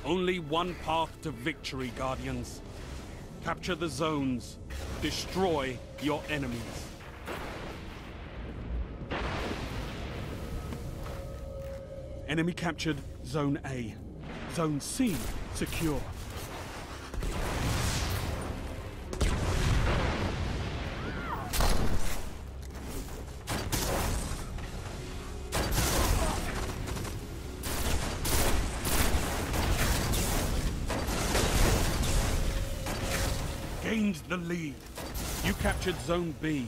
Only one path to victory, Guardians. Capture the zones. Destroy your enemies. Enemy captured Zone A. Zone C secure. Gained the lead. You captured Zone B.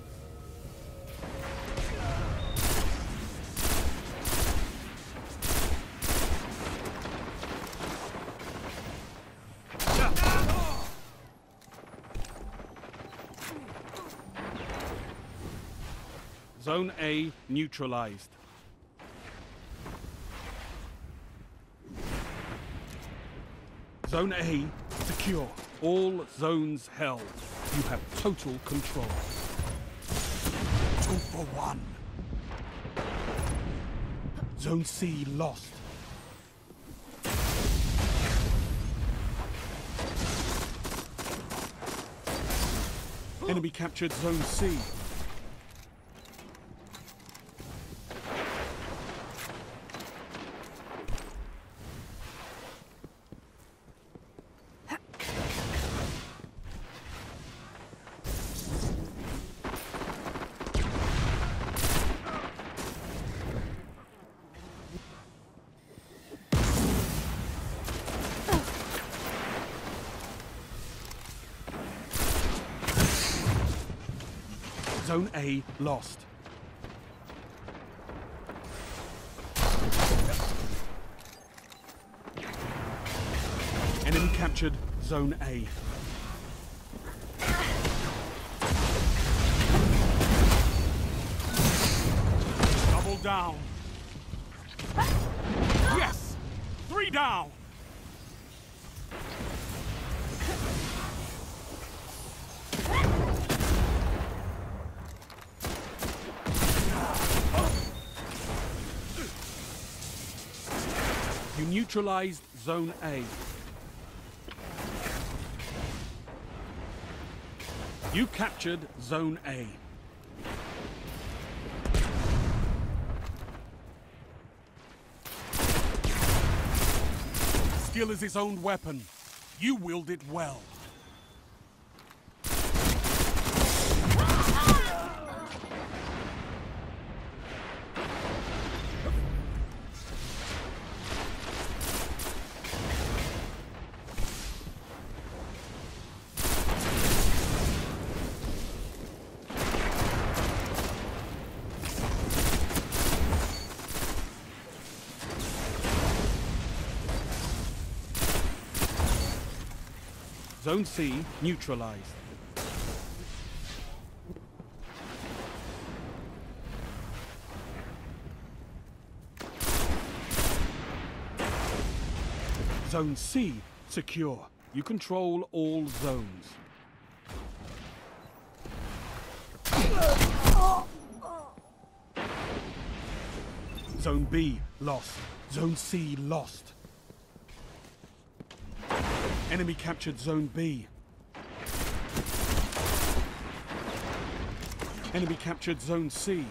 Zone A neutralized. Zone A secure. All zones held. You have total control. 2 for 1. Zone C lost. Enemy captured Zone C. Zone A lost. Enemy captured Zone A. Double down. Yes! 3 down! You neutralized Zone A. You captured Zone A. Skill is its own weapon. You wield it well. Zone C neutralized. Zone C secure. You control all zones. Zone B lost. Zone C lost. Enemy captured Zone B. Enemy captured Zone C.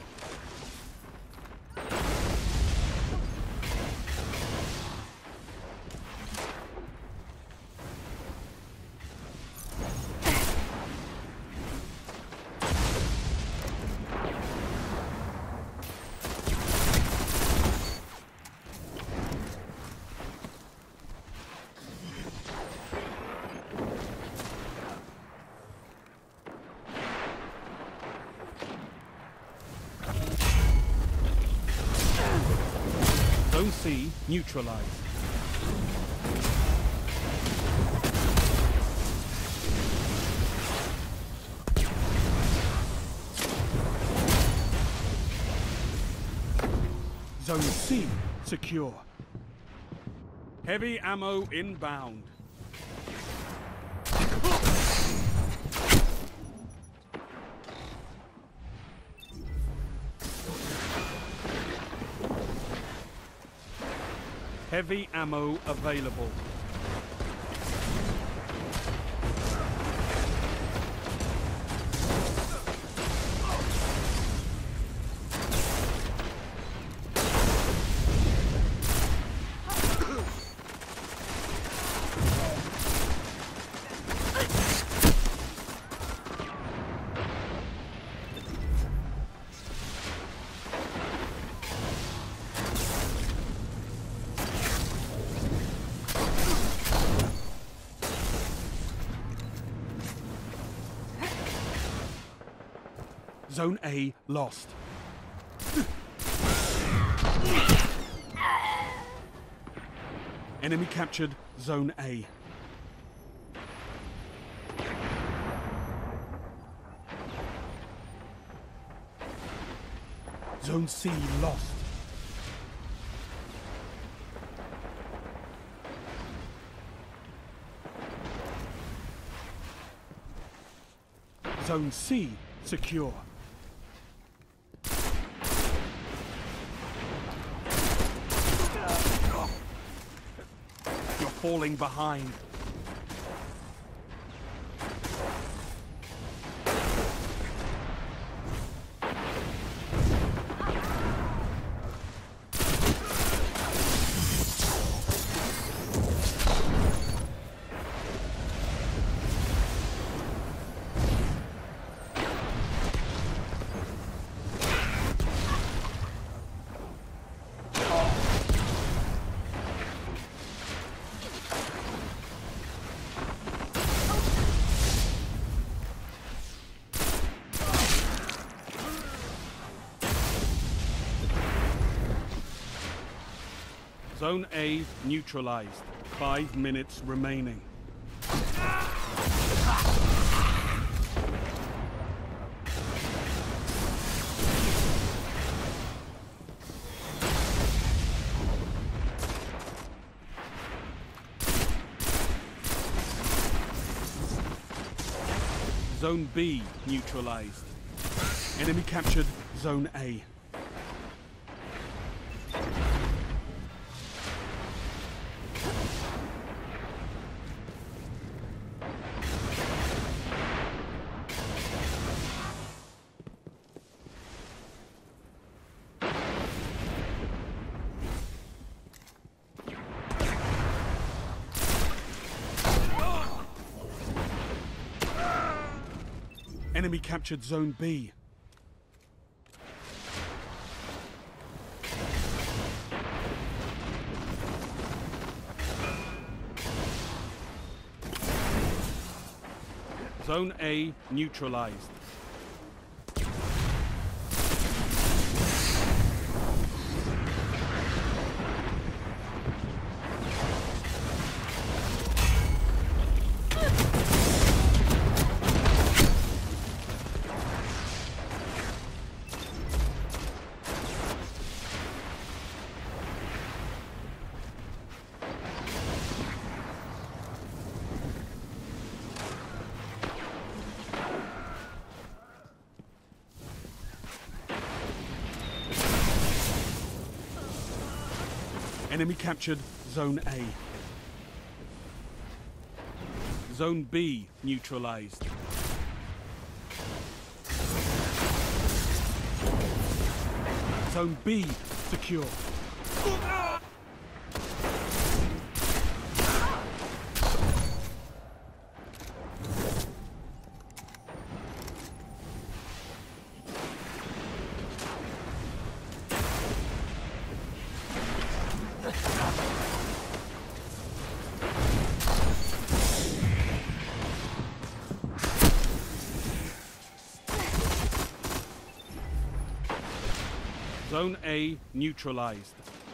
Zone C neutralized. Zone C secure. Heavy ammo inbound. Heavy ammo available. Zone A lost. Enemy captured Zone A. Zone C lost. Zone C secure. You're falling behind. Zone A neutralized. 5 minutes remaining. Zone B neutralized. Enemy captured Zone A. Enemy captured Zone B. Zone A neutralized. Enemy captured Zone A. Zone B neutralized. Zone B secure. Zone A neutralized.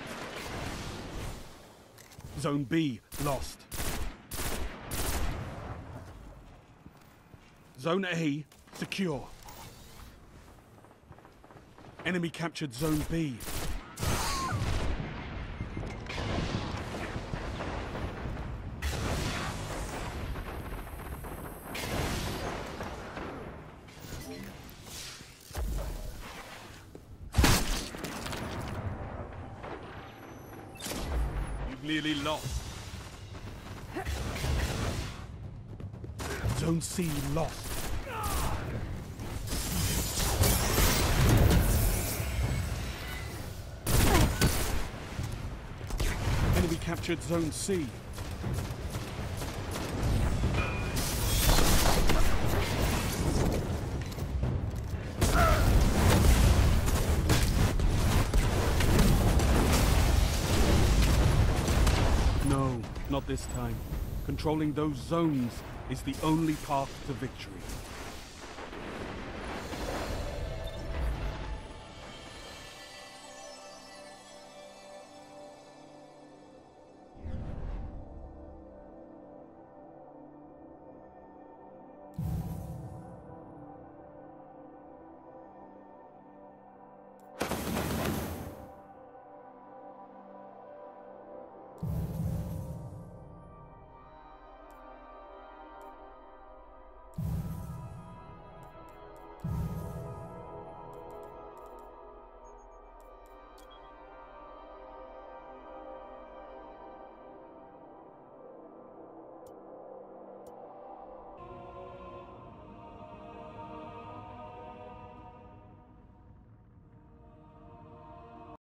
Zone B lost. Zone A secure. Enemy captured Zone B. We've nearly lost. Zone C lost. Enemy captured Zone C. No, not this time. Controlling those zones is the only path to victory.